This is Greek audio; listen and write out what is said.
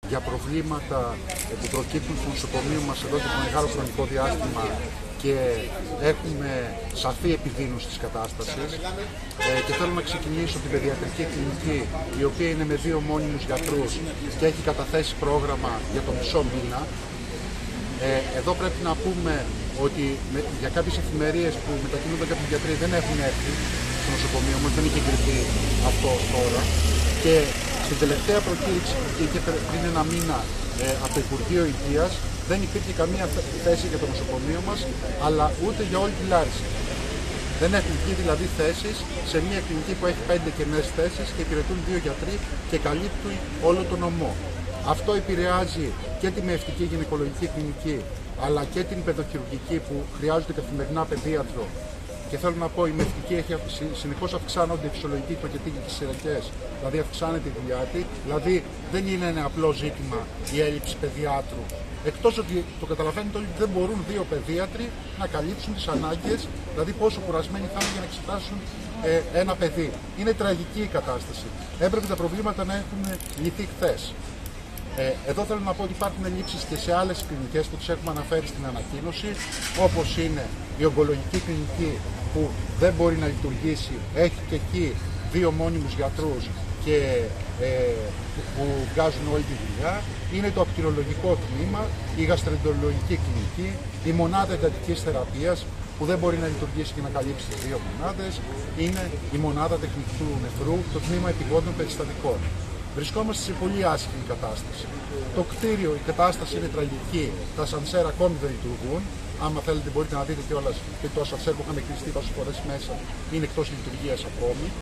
για προβλήματα που προκύπτουν στο νοσοκομείο μας εδώ και το μεγάλο χρονικό διάστημα και έχουμε σαφή επιδείνωση της κατάστασης. Και θέλω να ξεκινήσω την παιδιατρική κλινική, η οποία είναι με 2 μόνιμους γιατρούς και έχει καταθέσει πρόγραμμα για το μισό μήνα. Εδώ πρέπει να πούμε ότι για κάποιες εφημερίες που μετακινούνται κάποιοι γιατροί δεν έχουν έρθει στο νοσοκομείο, όμως δεν είχε εγκριθεί αυτό τώρα. Και στην τελευταία προκήρυξη που βγήκε πριν 1 μήνα από το Υπουργείο Υγείας, δεν υπήρχε καμία θέση για το νοσοκομείο μας, αλλά ούτε για όλη τη Λάρισα. Δεν έχουν βγει δηλαδή θέσεις σε μια κλινική που έχει 5 κενές θέσεις και υπηρετούν 2 γιατροί και καλύπτουν όλο τον νομό. Αυτό επηρεάζει και τη μεευτική γυναικολογική κλινική, αλλά και την παιδοχειρουργική που χρειάζονται καθημερινά παιδίατρο. Και θέλω να πω, η μεευτική συνεχώς αυξάνονται οι φυσιολογικοί τοκετήγικοι σειρακές, δηλαδή αυξάνεται η δουλειά της, δηλαδή δεν είναι ένα απλό ζήτημα η έλλειψη παιδιάτρου. Εκτός ότι το καταλαβαίνετε όλοι ότι δεν μπορούν 2 παιδίατροι να καλύψουν τις ανάγκες, δηλαδή πόσο κουρασμένοι θα είναι για να εξετάσουν ένα παιδί. Είναι τραγική η κατάσταση. Έπρεπε τα προβλήματα να έχουν λυθεί χθες. Εδώ θέλω να πω ότι υπάρχουν ελλείψεις και σε άλλες κλινικές που τις έχουμε αναφέρει στην ανακοίνωση, όπως είναι η ογκολογική κλινική που δεν μπορεί να λειτουργήσει, έχει και εκεί 2 μόνιμους γιατρούς και που βγάζουν όλη τη δουλειά. Είναι το ακτινολογικό τμήμα, η γαστρεντολογική κλινική, η μονάδα εντατικής θεραπείας που δεν μπορεί να λειτουργήσει και να καλύψει τις 2 μονάδες, είναι η μονάδα τεχνικού νεφρού, το τμήμα επιγόντων περιστατικών. Βρισκόμαστε σε πολύ άσχημη κατάσταση. Το κτίριο, η κατάσταση είναι τραγική, τα ασανσέρ ακόμη δεν λειτουργούν. Άμα θέλετε μπορείτε να δείτε κιόλας και το ασανσέρ που είχαμε κλειστεί τόσες φορές μέσα είναι εκτός λειτουργίας ακόμη.